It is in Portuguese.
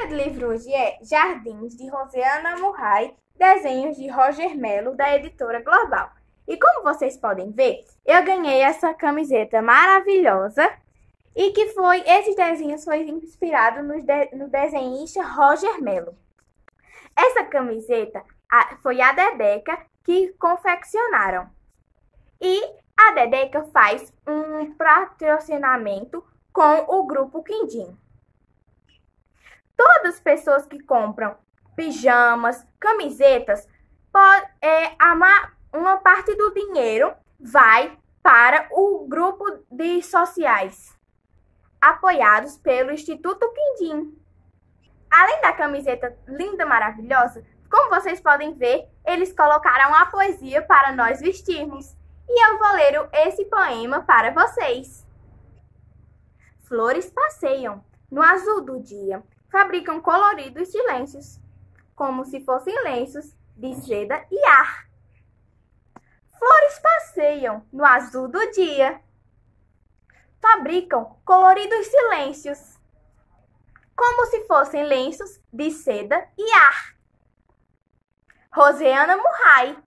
tema do livro hoje é Jardins, de Rosiana Murray, desenhos de Roger Mello, da editora Global. E como vocês podem ver, eu ganhei essa camiseta maravilhosa e que esses desenhos foi inspirado no desenhista Roger Mello. Essa camiseta foi a Dedeca que confeccionaram. E a Dedeca faz um patrocinamento com o Grupo Quindim. Todas as pessoas que compram pijamas, camisetas, uma parte do dinheiro vai para o grupo de sociais, apoiados pelo Instituto Quindim. Além da camiseta linda, maravilhosa, como vocês podem ver, eles colocaram a poesia para nós vestirmos. E eu vou ler esse poema para vocês. Flores passeiam no azul do dia, fabricam coloridos silêncios, como se fossem lenços de seda e ar. Flores passeiam no azul do dia, fabricam coloridos silêncios, como se fossem lenços de seda e ar. Rosiana Murray.